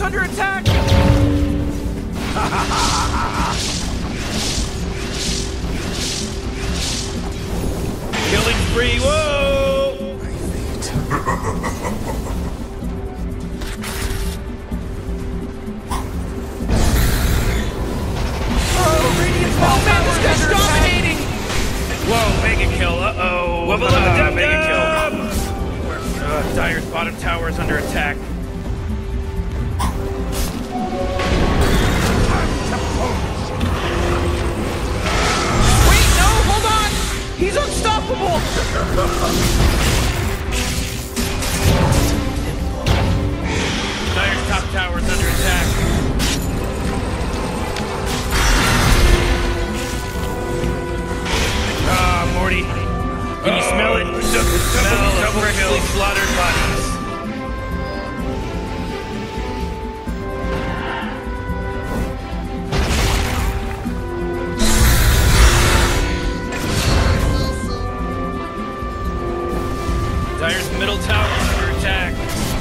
under attack! Killing spree, whoa! Oh, Radiant's bottom tower is under dominating! Whoa, mega kill, uh-oh. Mega kill. Dire's bottom tower is under attack. Wait, no, hold on! He's unstoppable! Dire's top tower is under attack. Ah, Morty. Can you smell it? Smell of freshly slaughtered bodies. Dire's middle tower is under attack.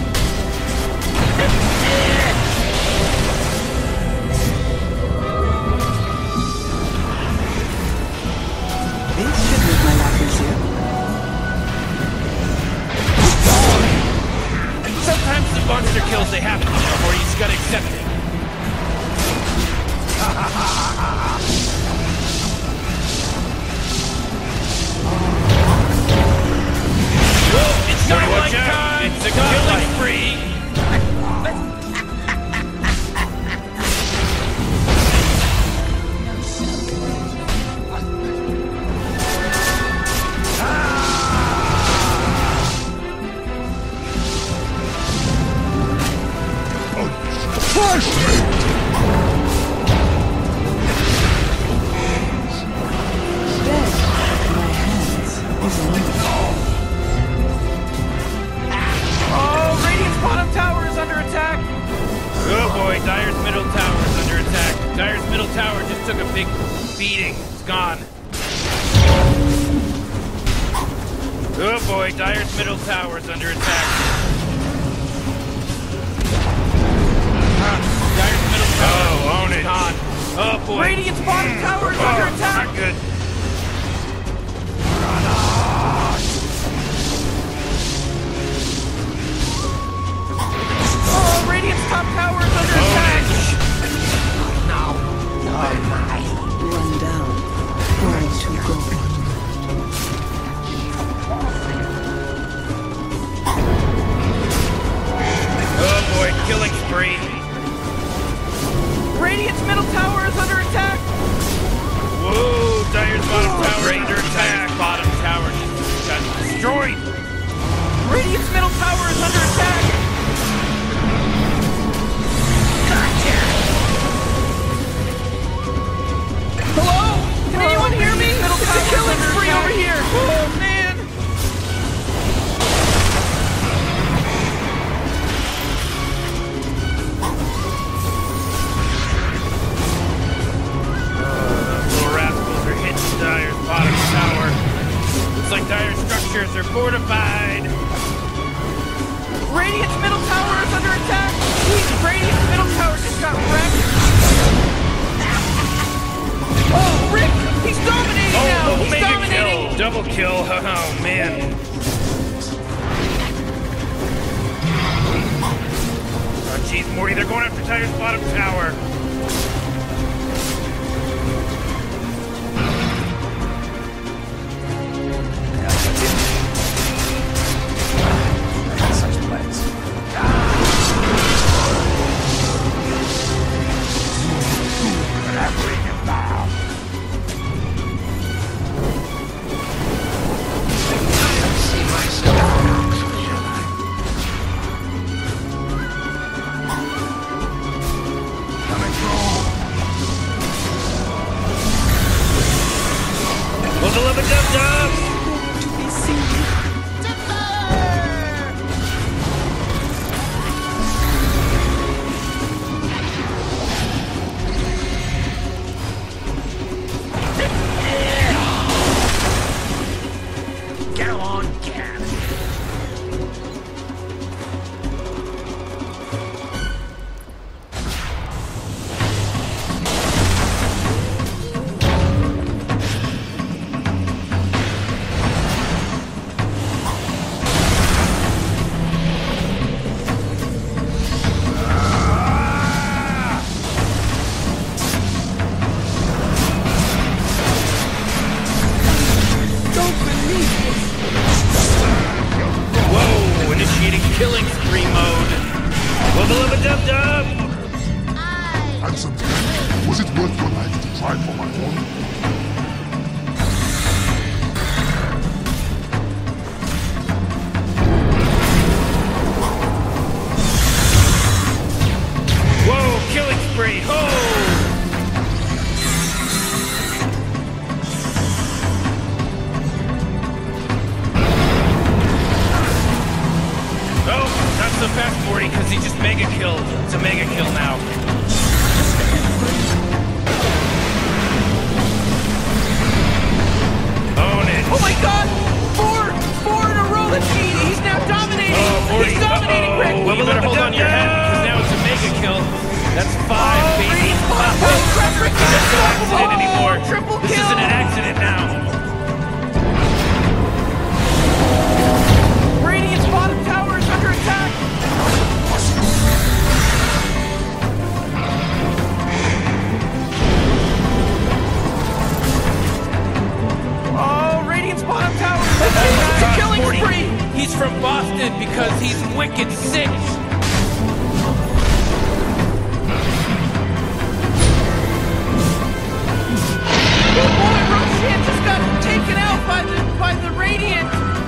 This should make my life easier. Sometimes the monster kills they happen, or you just gotta accept it. Whoa, it's not like time! It's a killing spree! Oh, Radiant's bottom tower is under attack! Oh boy, Dire's middle tower is under attack. Dire's middle tower just took a big beating. It's gone. Oh boy, Dire's middle tower is under attack. Dire's middle tower is gone. Oh boy. Radiant's bottom tower is under attack! Not good. Oh, Radiant's top tower is under attack! One down, all to go. Oh boy, killing spree. Radiant's middle tower is under attack! Whoa, Dire's bottom tower is under attack. Bottom tower just got destroyed! Radiant's middle tower is under attack! Hello? Can anyone hear me? It's a killing spree over here! Oh man! Little rascals are hitting Dire's bottom tower. Looks like Dire's structures are fortified. Radiant's middle tower is under attack! Radiant's middle tower just got wrecked! Oh, Rick! He's dominating now! He's dominating! Kill. Double kill! Oh, man. Oh, jeez, Morty, they're going after Dire's bottom tower. killing spree mode. Wubba-lubba-dub-dub! Handsome, was it worth your life to try for my own? Whoa, killing spree! Oh, not so fast, Morty, because he just mega killed. It's a mega kill now. Own it. Oh my god! Four in a row! He's now dominating! Oh, Morty. He's dominating, Rick! Well, you better hold on to your head, because now it's a mega kill. That's 5, baby. Rick, That's no accident anymore. Triple This kill! isn't an accident now. Radiant's bottom tower is under attack! Oh, Radiant's bottom tower is a killing Morty, spree! he's from Boston because he's wicked sick. Oh boy, Roshan just got taken out by the Radiant!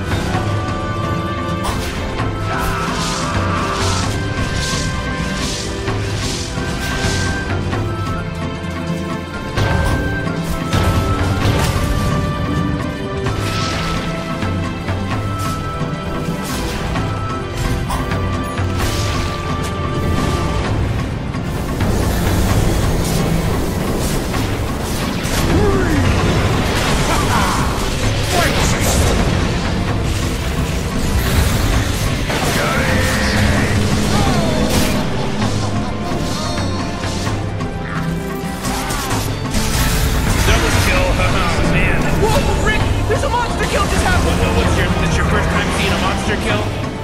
Whoa, Rick! There's a monster kill just happened! This your first time seeing a monster kill?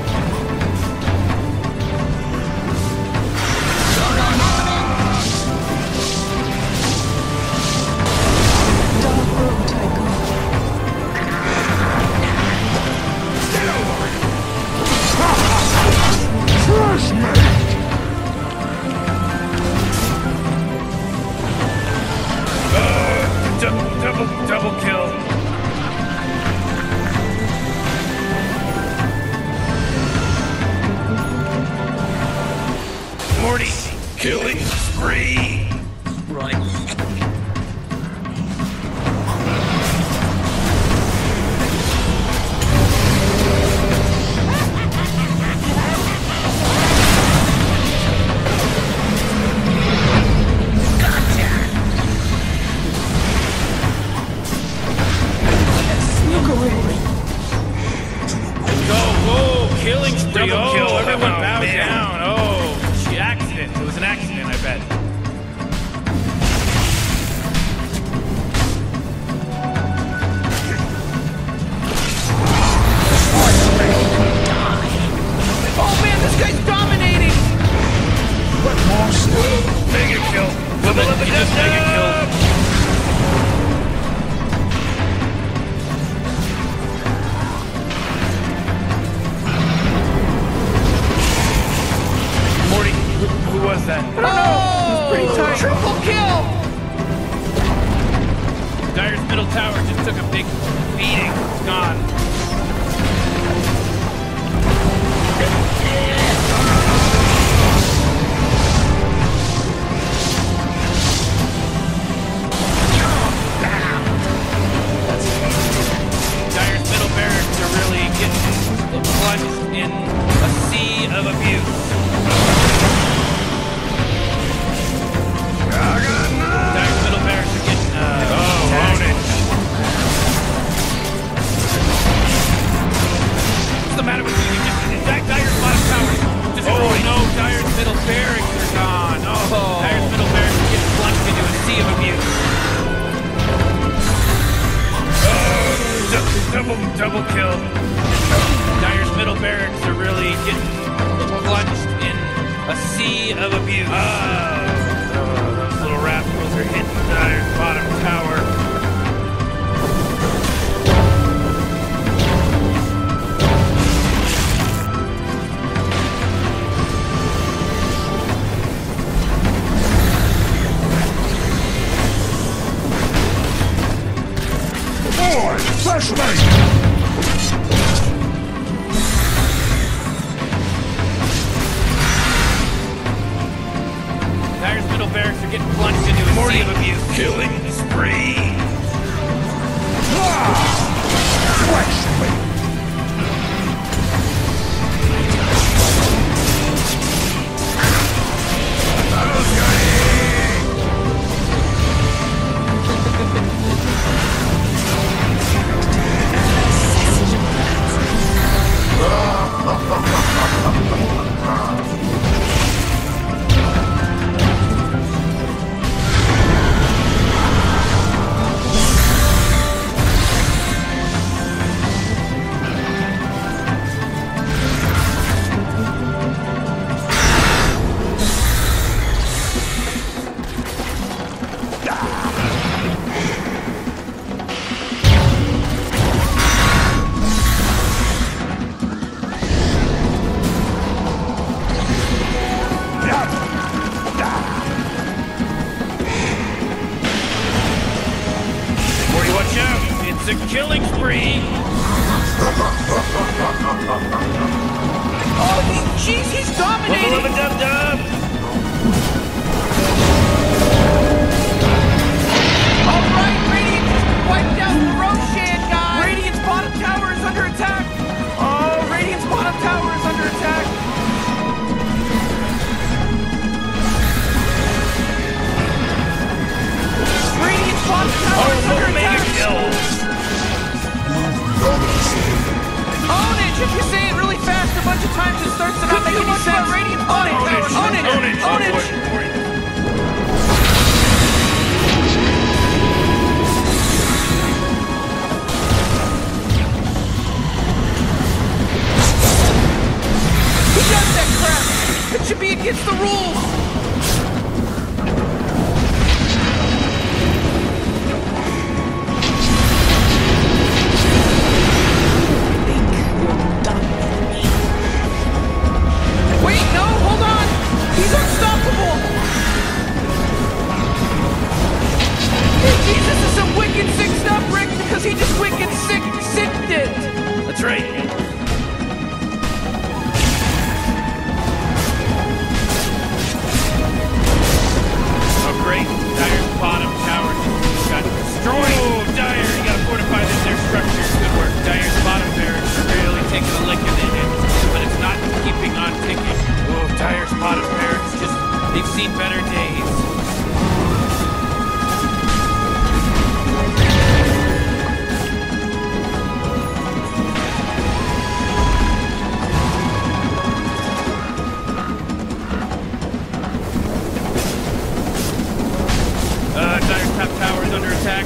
Double kill. Morty, killing spree. Right. Killing spree. Double kill. Everyone bow down. Oh, she accident. It was an accident, I bet. Oh man, this guy's dominating! What monster? Mega kill. He just mega killed. Morty, who was that? I don't know! It was pretty tight. Triple kill! Dire's middle tower just took a big beating. It's gone. Dire's middle barracks are really getting plunged in a sea of abuse. Dire's middle barracks are getting own it. What's the matter with you? Dire's bottom tower just no, Dire's middle barracks are gone. Oh, Dire's middle barracks are getting plunged into a sea of abuse. Double kill. Dire's middle barracks are really getting plunged in a sea of abuse. Those little rascals are hitting Dire's bottom tower. getting plunged into a sea of abuse. Killing spree. It's a killing spree! Oh, jeez, he's dominating! Love a dub-dub! Alright, Radiant just wiped out the Roshan guy! Radiant's bottom tower is under attack! Oh, Radiant's bottom tower is under attack! Radiant's bottom tower is under attack! Own it! If you say it really fast a bunch of times, it starts to not make any sense. Radiant own it! Own it! Own it! Who does that crap? It should be against the rules! Wait, no, hold on! He's unstoppable! Jesus, this is some wicked sick stuff, Rick, because he just wicked sicked it! That's right. Oh, great. Dire's bottom tower just got destroyed. Oh, Dire, you gotta fortify their structures. Good work. Dire's bottom barracks are really taking a lick in it, but it's not keeping on ticking. Oh, Dire's bottom barracks just, they've seen better days. Dire's top tower is under attack.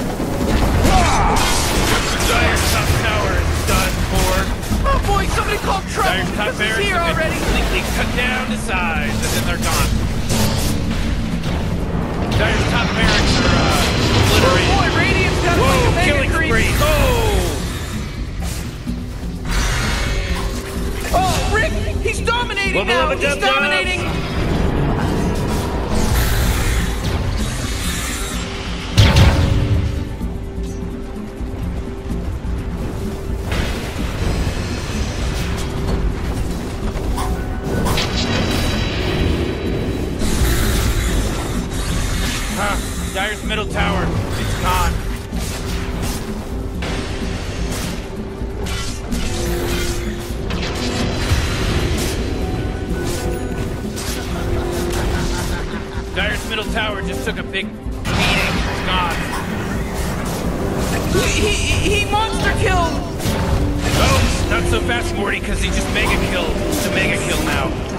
Dire's top tower is done for. Oh boy, somebody called trouble! Dire's top This is barracks here have been already! completely cut down to size, and then they're gone. Dire's top barracks are obliterated. Oh boy, Radiant's got Whoa, like a mega killing creep! spree! Oh, Rick, he's dominating now! He's dominating! Dire's middle tower, it's gone. Dire's middle tower just took a big beating. It's gone. He monster killed! Oh, not so fast, Morty, because he just mega killed. It's a mega kill now.